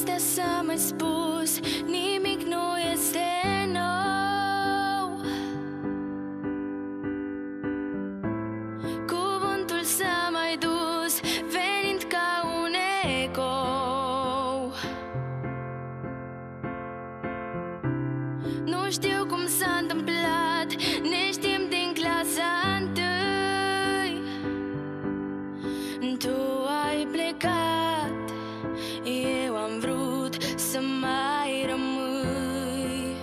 Povestea s-a mai spus, nimic nu este nou. Cuvântul s-a mai dus, venind ca un ecou. Nu știu cum s-a întâmplat, ne știm din clasa 1. Tu ai plecat, eu am vrut să mai rămâi.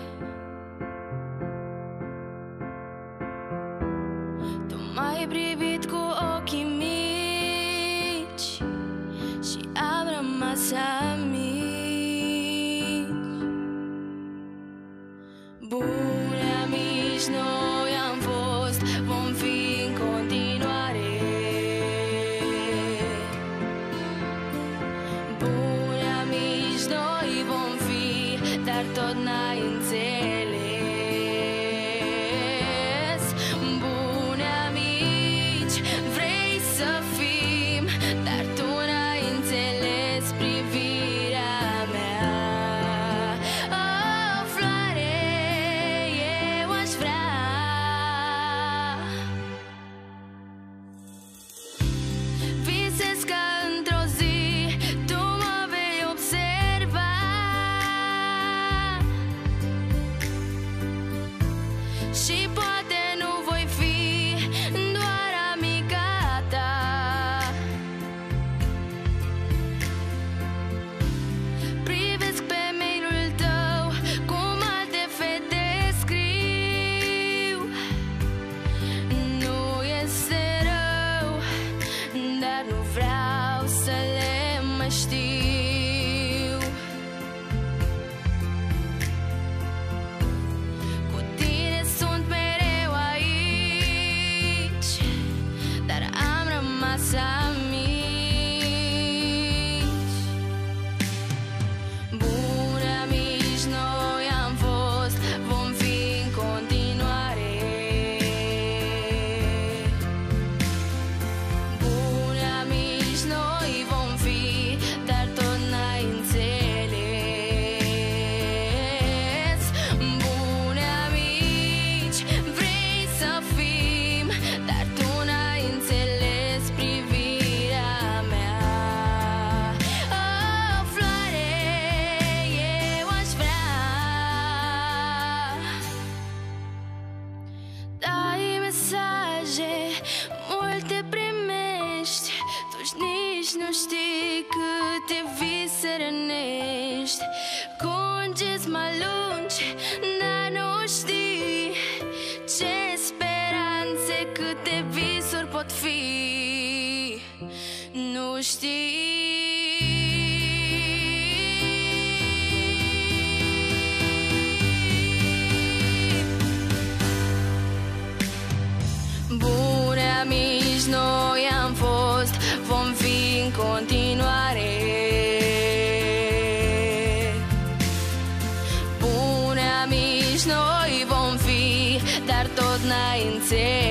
Tu m-ai privit cu ochii mici și am rămas amici. Buni amici noi am fost, vom fi în continuare. Buni amici noi vom fi, dar tot n-ai înțeles. Buni amici vrei să fim, dar tu n-ai înțeles privirea mea. O floare, eu aș vrea visez ca într-o zi tu mă vei observa și poate nu voi fi doar amica ta. Privesc pe mail-ul tău cum alte fete scriu. Nu este rău, dar nu vreau să le mai știu. Cu tine sunt mereu aici, dar am rămas amici. Buni amici noi am fost, vom fi în continuare. Buni amici noi vom fi, dar tot n-ai înțeles. Buni amici vrei să fim, dar tu n-ai înțeles privirea mea. O floare, eu aș vrea. Dai mesaje, multe primești, tu nici nu știi câte vise rănești. Cu un gest mai lungi, dar nu știi ce speranțe, câte visuri pot fi. Nu știi. Buni amici noi am fost, vom fi în continuare. Buni amici noi vom fi, dar tot n-ai înțeles.